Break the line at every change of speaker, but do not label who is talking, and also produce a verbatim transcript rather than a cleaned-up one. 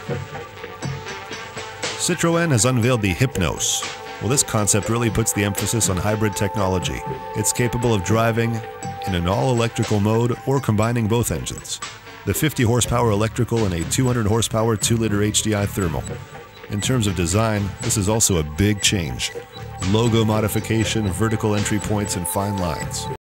Citroën has unveiled the Hypnos. Well, this concept really puts the emphasis on hybrid technology. It's capable of driving in an all-electrical mode or combining both engines. The fifty horsepower electrical and a two hundred horsepower two liter H D I thermal. In terms of design, this is also a big change. Logo modification, vertical entry points, and fine lines.